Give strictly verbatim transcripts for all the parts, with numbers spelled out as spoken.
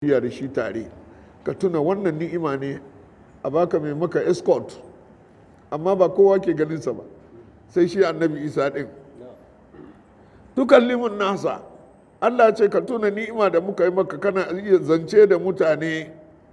ya da shi tare ka tuna wannan ni'ima ne a baka mai maka escort amma ba kowa ke ganinsa ba sai shi annabi isa ɗin tukallimun nasa Allah ce ka tuna ni'ima da muka yi maka kana iya zance da mutane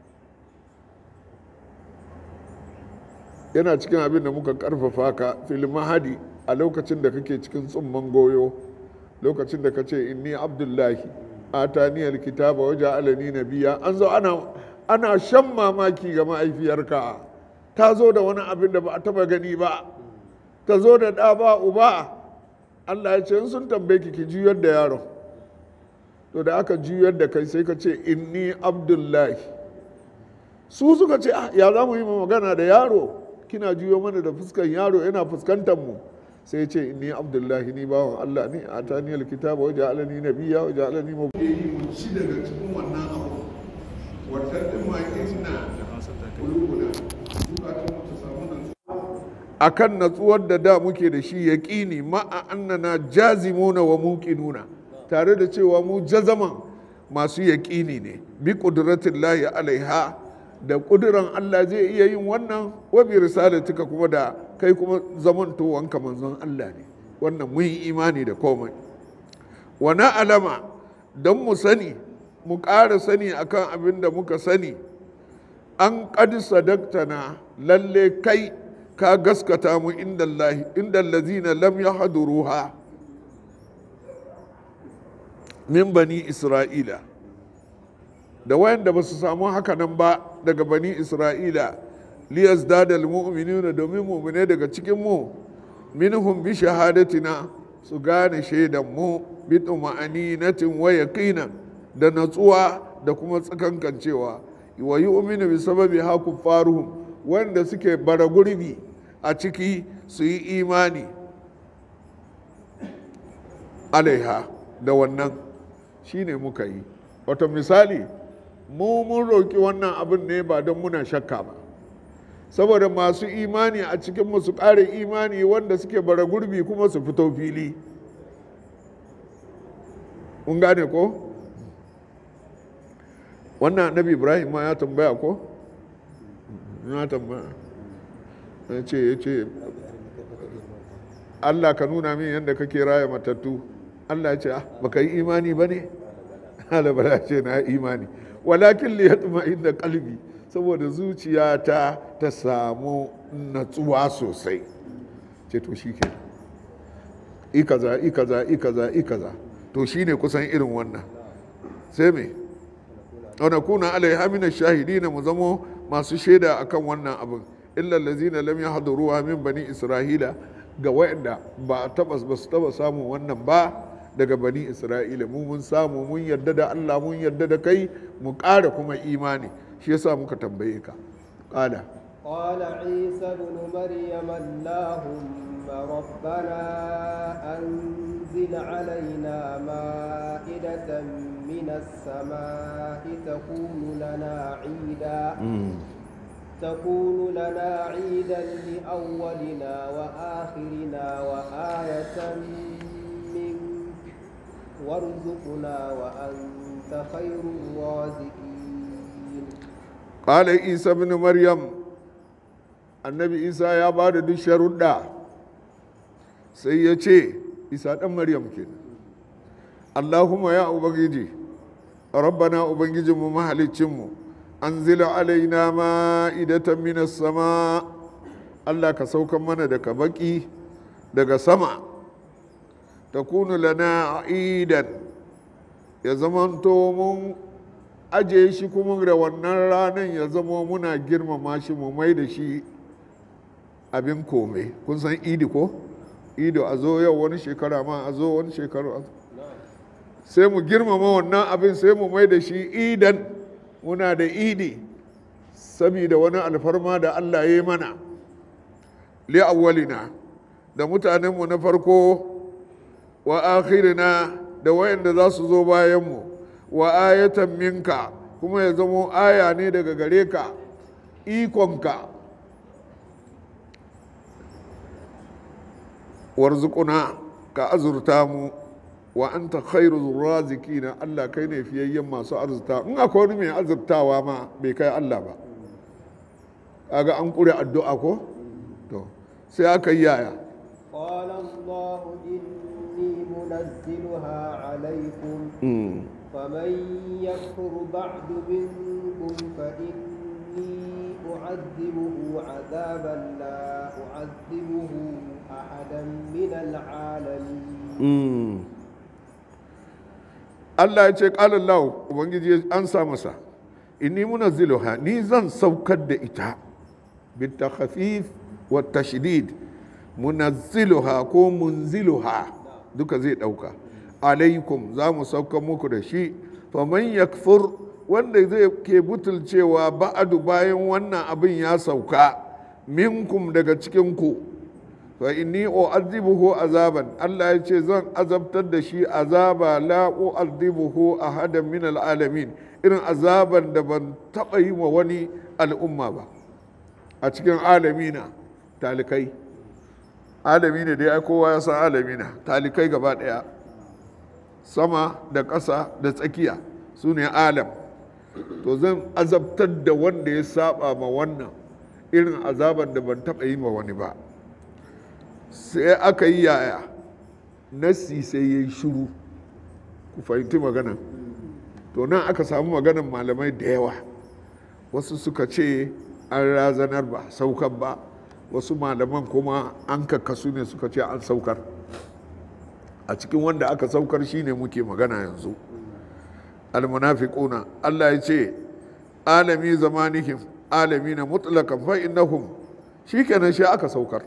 yana cikin abin da muka karfafa ka fil mahadi a lokacin da kake cikin tsumman goyo lokacin da ka ce inni abdullahi atani alkitaba wa ja'alani nabiyya an zo ana ana shan mamaki ga mahaifiyarka ta zo da wani abin da ba a taba gani ba ta zo da ɗa ba uba Allah ya ce in sun tambaye ki ki juyar da yaron to da aka juyar da kai sai ka ce inni abdullahi su suka ce ya za mu yi magana da yaro kina juyo mana da fuskan yaro yana fuskantar mu sai ce inni abdullahi ni bawan Allah ne a tani alkitaba wa ja'alani nabiyya wa ja'alani mubin shi daga cikin wannan abu wannan din ma inna qulubuna zukatun mu ta samu nan akan natsuwar da da muke da shi yaqini ma'a annana jazimuna wa muqinuna tare da cewa mu jazaman masu yaqini ne bi qudratillahi alaiha da kuduran Allah zai iya yin wannan wa bi risalatika kuma da kai kuma zamantowanka manzon Allah ne wannan mun yi imani da komai wa na alama don mu sani mu ƙara sani akan abin da muka sani an qad sadaktana lalle kai ka gaskata mu inda Allah inda allazina lam yahduruha min bani isra'ila da wayanda ba su samu haka nan ba daga bani isra'ila liyas dadal mu'minuna domin mu'mine daga cikin mu minhum bi shahadatina su gane shaidan mu bi tuma'aninatin wa yaqinan da natsuwa da kuma tsakankancewa wa yu'minu bi sababi ha kuffaruhum wanda suke bara gurbi a ciki su yi imani alaiha da wannan shine muka yi wato misali mu mun roƙi wannan abin ne ba don muna shakka ba saboda masu imani a cikin su ƙare imani wanda suke bara gurbi kuma su fito fili mun gane ko wannan annabi ibrahim ma ya tambaya ko ya tambaya ya ce ya ce Allah ka nuna min yadda kake raya matattu Allah ya ce ah baka yi imani ba ne Allah ba ce na imani walakin li yatma inda qalbi saboda zuciyata ta samu natsuwa sosai ce to shike i kaza i kaza i kaza i kaza to shine kusan irin wannan sai me wana kuna alaiha min ash-shahidin mu zamo masu shaida akan wannan abin illa allazina lam yahduruha min bani isra'ila ga wayanda ba tabas ba su taba samu wannan ba daga bani isra'ila mu mun samu mun yarda da Allah mun yarda da kai mu ƙara kuma imani shi yasa muka tambaye ka qala qala isa ibn maryam allahumma rabbana anzil alaina ma'idatan minas samai takunu lana 'ida تكون لنا عيدا لأولنا وآخرنا وآية منك وارزقنا وأنت خير الرازقين قال عيسى بن مريم النبي عيسى يا بعد دي شرودة سيئة عيسى بن مريم كده اللهم يا أبنجي ربنا أبنجي ممهلتشمو anzila alaina ma'idatan minas sama Allah ka saukan mana daga baki daga sama takunu lana aidan ya zamanto mun aje shi kuma da wannan ranar ya zama muna girmama shi mu mai da shi abin kome kun san idi ko idi a zo yau wani shekara ma a zo wani shekara sai mu girmama wannan abin sai mu mai da shi idan muna da idi saboda wani alfarma da Allah ya yi mana li'awwalina da mutanenmu na farko wa akhirina da wayanda za su zo bayanmu wa ayatan minka kuma ya zamo aya ne daga gare ka ikonka warzuquna ka azurta mu wa anta khairu razikina Allah kai ne fiyayyen masu arzita in akwai wani mai arzitawa ma bai kai Allah ba kaga an kure addu'a ko to sai aka yi yaya قال الله إني منزلها عليكم فمن يكفر بعد منكم فإني أعذبه عذابا لا أعذبه أحدا من العالمين Allah ya ce ƙala Allah ubangiji an sa masa inni munazziluha ni zan saukar da ita bit takhfif wa tashdid munazziluha ko munziluha duka zai dauka alaikum za mu sauka muku da shi faman yakfur wanda zai ke butulcewa ba'adu bayan wannan abin ya sauka minkum daga cikin ku fa inni u'adhibuhu azaban Allah ya ce zan azabtar da shi azaba la u'adhibuhu ahadan min alalamin irin azaban da ban taba yi wa wani al'umma ba a cikin alamina talikai alami ne dai kowa ya san alamina talikai gaba daya sama da ƙasa da tsakiya su ne alam to zan azabtar da wanda ya saba ma wannan irin azaban da ban taba yi ma wani ba sai aka yi yaya nasi sai ya yi shuru ku fahimci magana to nan aka samu maganan malamai da yawa wasu suka ce an razanar ba saukar ba wasu malaman kuma an kakkasu ne suka ce an saukar a cikin wanda aka saukar shine muke magana yanzu almunafiquna Allah ya ce alami zamanihim alami na mutlaqan fa innahum shikenan shi aka saukar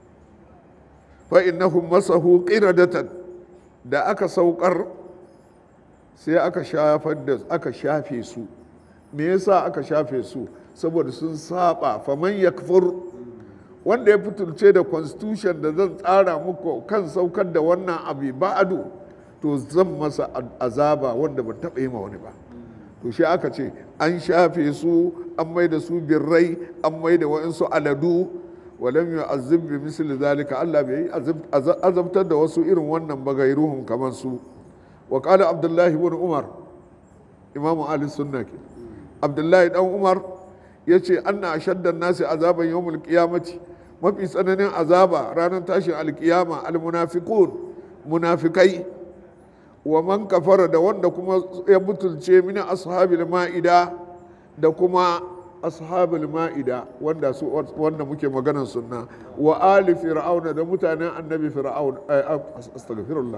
fa innahum masahu qiradatan da aka saukar sai aka shafar da aka shafe su me yasa aka shafe su saboda sun saba faman yakfur wanda ya fitulce da constitution da zan tsara muku kan saukar da wannan abu ba'adu to zan masa azaba wanda ban taɓa yi ma wani ba to shi aka ce an shafe su an mai da su birrai an mai da wa'insu aladu walam yu'azzib bi misli zalika Allah bai azabtar da wasu irin wannan bagairuhum kamar su wa qala abdullahi ibn umar imamu ahli sunna ke abdullahi dan umar yace anna ashaddan nasi azaban yawmul qiyamati mafi tsananin azaba ranar tashin alkiyama almunafiqun munafikai wa man kafara da wanda kuma ya butulce mini ashabil ma'ida da kuma ashabul ma'ida wanda su wanda muke maganar sunna wa ali fir'auna da mutanen annabi fir'aun astaghfirullah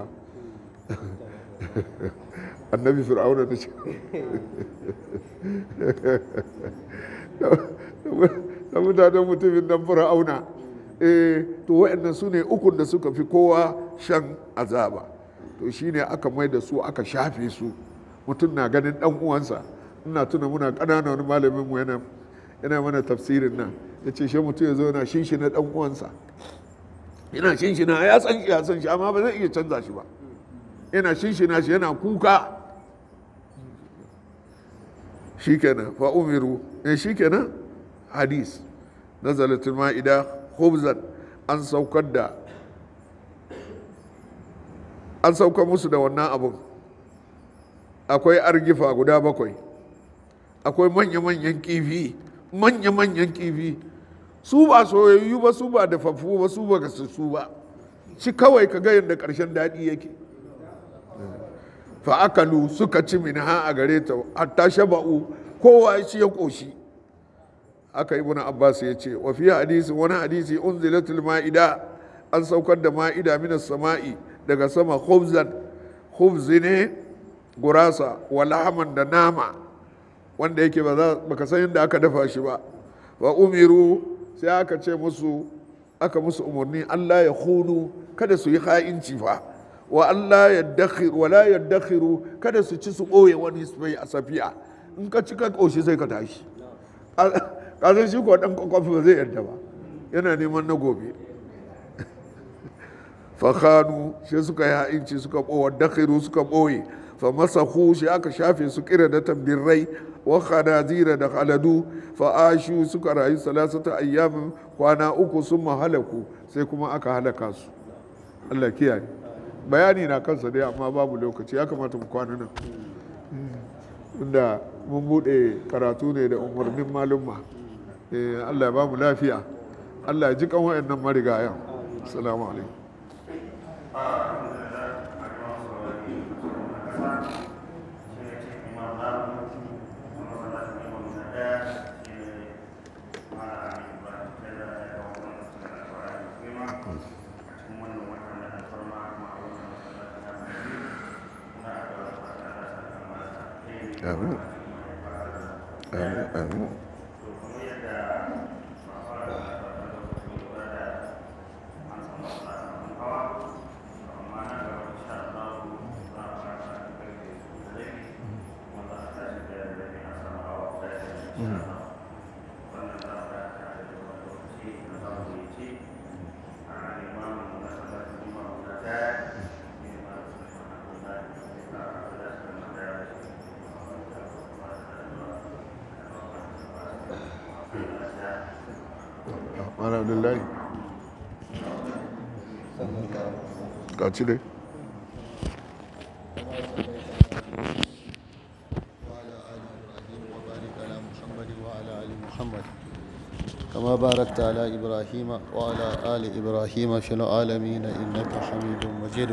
annabi fir'auna ta ce da mutanen mutumin nan fir'auna eh to waɗannan su ne ukun da suka fi kowa shan azaba to shine aka mai da su aka shafe su mutum na ganin dan uwansa ina tuna muna ƙanana wani malamin mu yana yana mana tafsirin nan ya ce shi mutum ya zo yana shinshina dan uwansa yana shinshina ya san shi ya san shi amma ba zai iya canza shi ba yana shinshina shi yana kuka shikenan fa umiru eh shikenan hadis nazalatul ma'ida khubzan an saukar da an saukar musu da wannan abun akwai argifa guda bakwai akwai manya-manyan kifi manya-manyan kifi su ba soyayyu ba su ba dafaffu ba su ba gasassu ba shi kawai ka ga yadda ƙarshen daɗi yake fa'akalu suka ci min ha a gare ta hatta shaba'u kowa shi ya ƙoshi aka ibn abbas ya ce wa fi hadisi wani hadisi unzilatul ma'ida an saukar da ma'ida minas sama'i daga sama khubzan khubzi ne gurasa wa lahaman da nama wanda yake ba za baka san yadda aka dafa shi ba wa umiru sai aka ce musu aka musu umarni Allah ya khunu kada su yi ha'inci fa wa Allah ya dakhiru wa la yadakhiru kada su ci su ɓoye wani sai a safiya in ka ci ka ƙoshi sai ka tashi kasan shi ko ɗan kwakwafi ba zai yarda ba yana neman na gobe fakhanu shi suka yi ha'inci suka ɓowa dakhiru suka ɓoye fa masahu shi aka shafe su kira da tambirrai wa khanazira da khaladu fa ashu suka rayu salasata ayyamin kwana uku sun mahalaku sai kuma aka halaka su Allah kiyaye bayani na kansa dai amma babu lokaci ya kamata mu kwana nan inda mun bude karatu ne da umarnin malumma. Allah ya ba mu lafiya, Allah ya ji kan wayannan marigayan. Assalamu alaikum. Amin. Amin. Amin. Alhamdulillah. Ka ci dai. كما باركت على إبراهيم وعلى آل إبراهيم في العالمين إنك حميد مجيد.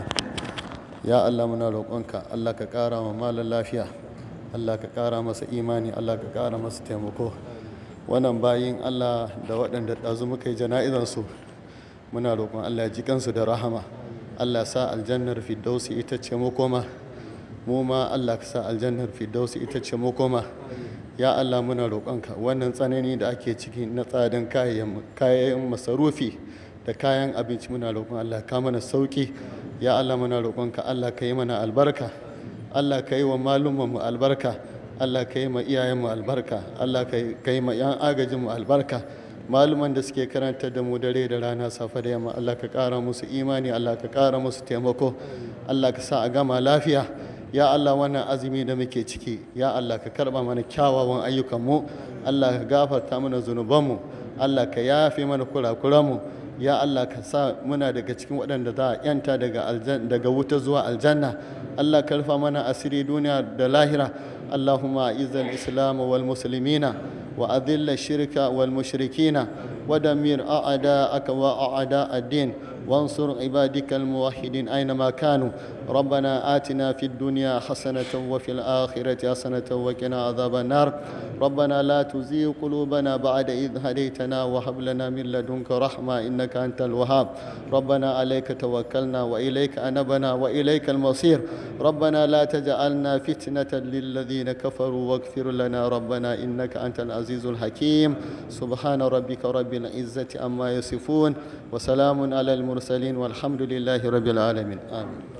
يا الله منا roƙonka Allah ka ƙara ma malan lafiya, Allah ka ƙara masa imani, Allah ka ƙara masa taimako. Wannan bayin Allah da waɗanda ɗazu muka yi jana'izansu muna roƙon Allah ya ji kansu da rahama, Allah sa aljannar firdausi ita ce makoma, mu ma Allah ka sa aljannar firdausi ita ce makoma. Ya Allah muna roƙonka wannan tsanani da ake ciki na tsadan kayan masarufi da kayan abinci muna roƙon Allah ka mana sauƙi. Ya Allah muna roƙonka Allah ka yi mana albarka, Allah ka yi wa malumanmu albarka, Allah ka yi ma iyayenmu albarka, Allah ka yi ma 'yan agajinmu albarka, maluman da suke karanta da mu dare da rana safe da yamma Allah ka ƙara musu imani, Allah ka ƙara musu taimako, Allah ka sa a gama lafiya. Ya Allah wannan azumi da muke ciki, ya Allah ka karba mana kyawawan ayyukanmu, Allah ka gafarta mana zunubanmu, Allah ka yafe mana kurakuranmu, ya Allah ka sa muna daga cikin waɗanda za a yanta daga daga wuta zuwa aljanna. Allah ka rufa mana asiri duniya da lahira. Allahumma a'izz al-islam wal muslimina wa adhill ash-shirka wal mushrikina wa dammir a'da'aka wa a'da' ad-din وانصر عبادك الموحدين أينما كانوا. ربنا آتنا في الدنيا حسنة وفي الآخرة حسنة وقنا عذاب النار. ربنا لا تزيغ قلوبنا بعد إذ هديتنا وهب لنا من لدنك رحمة إنك أنت الوهاب. ربنا عليك توكلنا وإليك أنبنا وإليك المصير. ربنا لا تجعلنا فتنة للذين كفروا واغفر لنا ربنا إنك أنت العزيز الحكيم. سبحان ربك رب العزة عما يصفون وسلام على المرسلين والحمد لله رب العالمين. آمين.